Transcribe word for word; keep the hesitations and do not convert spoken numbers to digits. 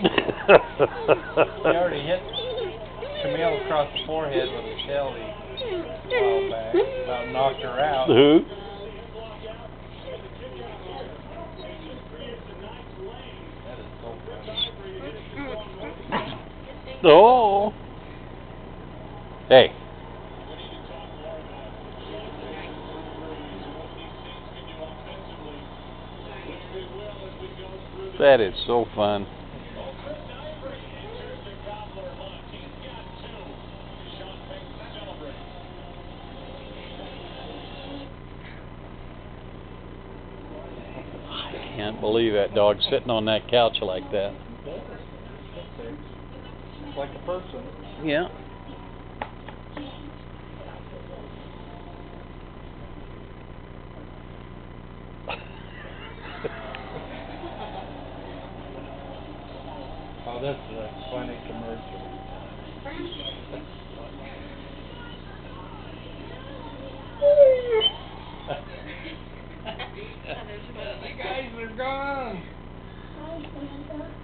He already hit Camille across the forehead with a shelly a while back. About knocked her out. Who? That is so funny. Oh. Hey. That is so fun. I can't believe that dog sitting on that couch like that. Like a person. Yeah. Oh, this is a funny commercial. The guys are gone.